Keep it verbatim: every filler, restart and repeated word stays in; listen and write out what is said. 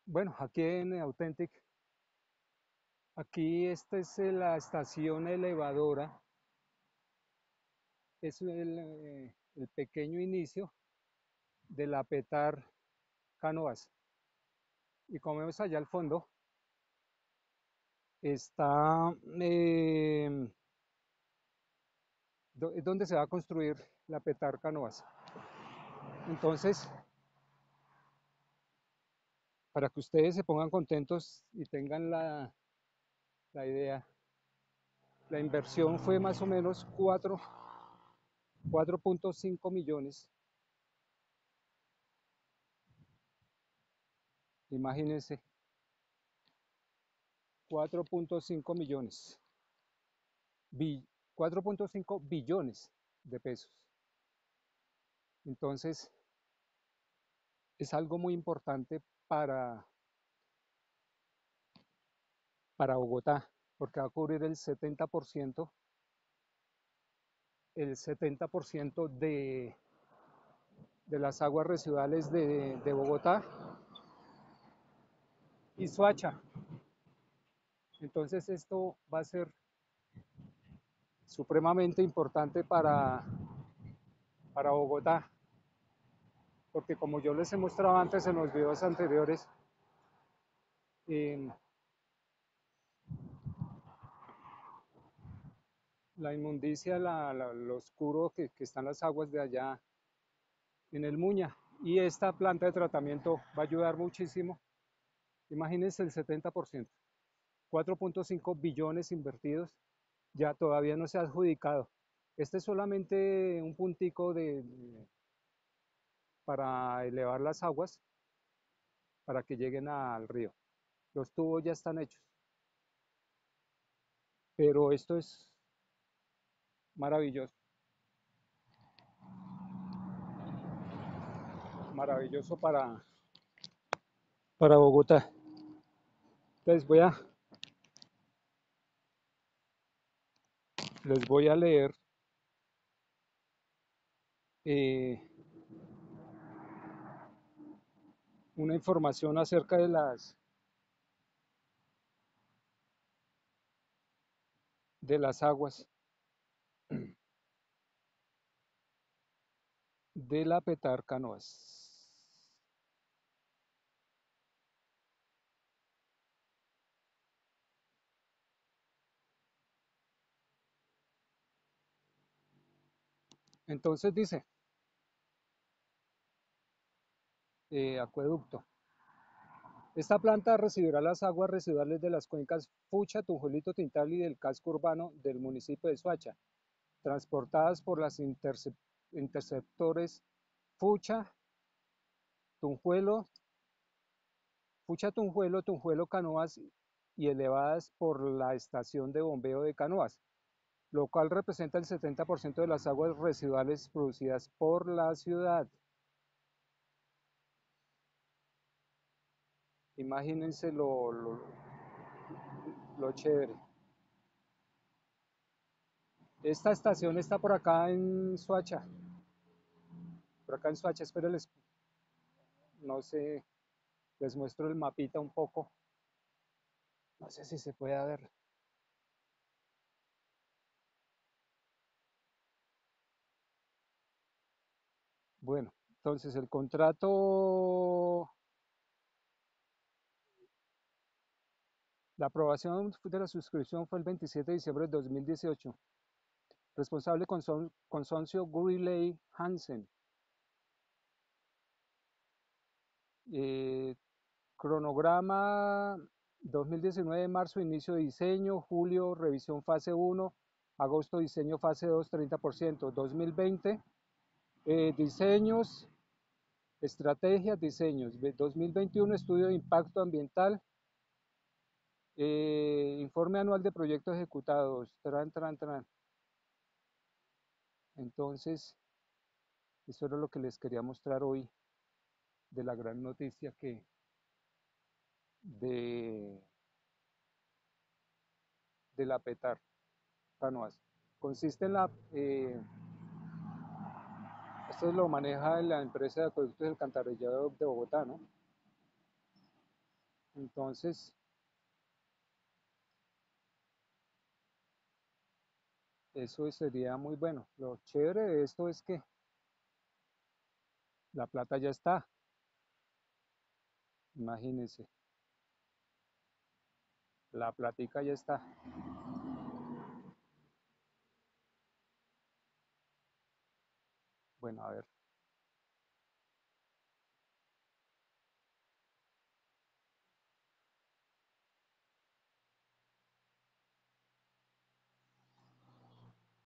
Bueno, aquí en Authentic, aquí esta es eh, la estación elevadora, es el, eh, el pequeño inicio de la Petar Canoas. Y como vemos allá al fondo, está eh, do- es donde se va a construir la Petar Canoas. Entonces, para que ustedes se pongan contentos y tengan la, la idea, la inversión fue más o menos cuatro punto cinco millones. Imagínense, cuatro punto cinco millones. cuatro punto cinco billones de pesos. Entonces, es algo muy importante para, para Bogotá, porque va a cubrir el setenta por ciento, el setenta por ciento de, de las aguas residuales de, de Bogotá y Soacha. Entonces, esto va a ser supremamente importante para, para Bogotá, porque como yo les he mostrado antes en los videos anteriores, eh, la inmundicia, la, la, lo oscuro que, que están las aguas de allá en el Muña. Y esta planta de tratamiento va a ayudar muchísimo. Imagínense el setenta por ciento, cuatro punto cinco billones invertidos, ya todavía no se ha adjudicado. Este es solamente un puntico de, de, para elevar las aguas para que lleguen al río. Los tubos ya están hechos, pero esto es maravilloso, maravilloso para, para Bogotá. Entonces voy a, les voy a leer eh, una información acerca de las, de las aguas de la Petar Canoas. Entonces dice, eh, acueducto. Esta planta recibirá las aguas residuales de las cuencas Fucha, Tunjuelito, Tintal y del casco urbano del municipio de Soacha, transportadas por las intercep interceptores Fucha, Tunjuelo, Fucha, Tunjuelo, Tunjuelo, Canoas y elevadas por la estación de bombeo de Canoas, lo cual representa el setenta por ciento de las aguas residuales producidas por la ciudad. Imagínense lo, lo, lo chévere. Esta estación está por acá en Soacha, por acá en Soacha, espérenles, no sé, les muestro el mapita un poco, no sé si se puede ver. Bueno, entonces el contrato, la aprobación de la suscripción fue el veintisiete de diciembre de dos mil dieciocho. Responsable consorcio Greeley Hansen. Eh, cronograma dos mil diecinueve, marzo, inicio de diseño, julio, revisión fase uno, agosto, diseño fase dos, treinta por ciento. dos mil veinte, eh, diseños, estrategias, diseños. dos mil veintiuno, estudio de impacto ambiental, eh, informe anual de proyectos ejecutados. Tran, tran, tran. Entonces, eso era lo que les quería mostrar hoy de la gran noticia que de, de la Petar Canoas. Consiste en la, eh, esto lo maneja la empresa de acueductos del alcantarillado de Bogotá, ¿no? Entonces, eso sería muy bueno. Lo chévere de esto es que la plata ya está, imagínense, la platica ya está. Bueno, a ver.